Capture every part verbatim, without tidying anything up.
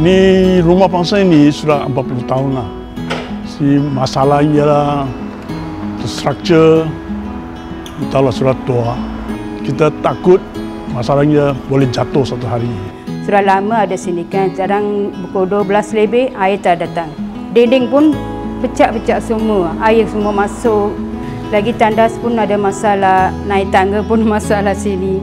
Ini rumah bangsa ini sudah empat puluh tahun lah. Si masalahnya lah, structure, entahlah sudah tua. Kita takut masalahnya boleh jatuh satu hari. Sudah lama ada sini kan, sekarang pukul dua belas lebih air tak datang. Dinding pun pecah-pecah semua, air semua masuk. Lagi tandas pun ada masalah, naik tangga pun masalah sini.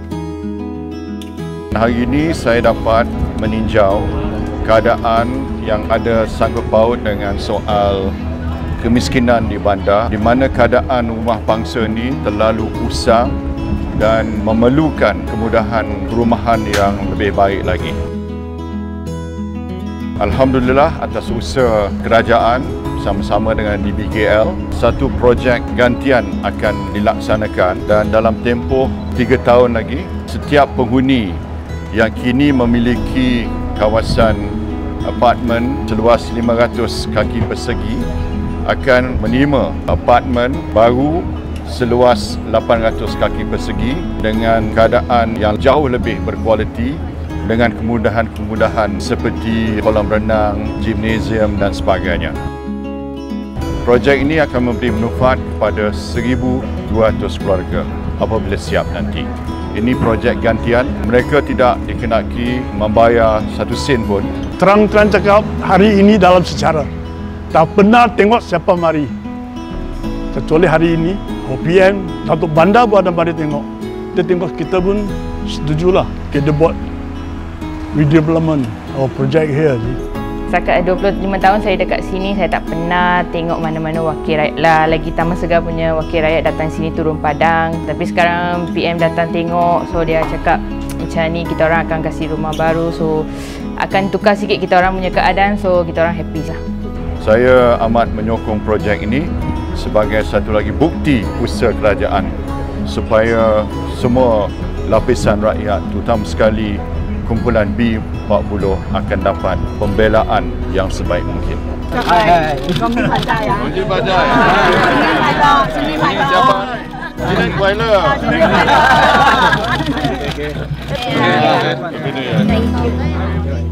Hari ini saya dapat meninjau keadaan yang ada sangkut paut dengan soal kemiskinan di bandar, di mana keadaan rumah bangsa ini terlalu usang dan memerlukan kemudahan perumahan yang lebih baik lagi. Alhamdulillah, atas usaha kerajaan bersama-sama dengan D B K L, satu projek gantian akan dilaksanakan dan dalam tempoh tiga tahun lagi, setiap penghuni yang kini memiliki kawasan apartmen seluas lima ratus kaki persegi akan menerima apartmen baru seluas lapan ratus kaki persegi dengan keadaan yang jauh lebih berkualiti dengan kemudahan-kemudahan seperti kolam renang, gimnasium dan sebagainya. Projek ini akan memberi manfaat kepada seribu dua ratus keluarga apabila siap nanti. Ini projek gantian, mereka tidak dikenaki membayar satu sen pun. Terang-terang cakap, hari ini dalam sejarah. Tak pernah tengok siapa mari. Kecuali hari ini, O P M, Datuk Bandar pun ada mari tengok. Dia tengok kita pun setujulah. Kita buat redevelopment our project here. Setakat dua puluh lima tahun saya dekat sini, saya tak pernah tengok mana-mana wakil rakyat lah. Lagi Taman Segar punya wakil rakyat datang sini turun padang. Tapi sekarang P M datang tengok, so dia cakap macam ni kita orang akan kasih rumah baru. So akan tukar sikit kita orang punya keadaan, so kita orang happy lah. Saya amat menyokong projek ini sebagai satu lagi bukti usaha kerajaan supaya semua lapisan rakyat, terutama sekali kumpulan B empat puluh akan dapat pembelaan yang sebaik mungkin. Hai, Kami Pandai ya. Kami Pandai. Sini Pandai. Siapa? Sini Kuala. Okey. Okey. Thank you.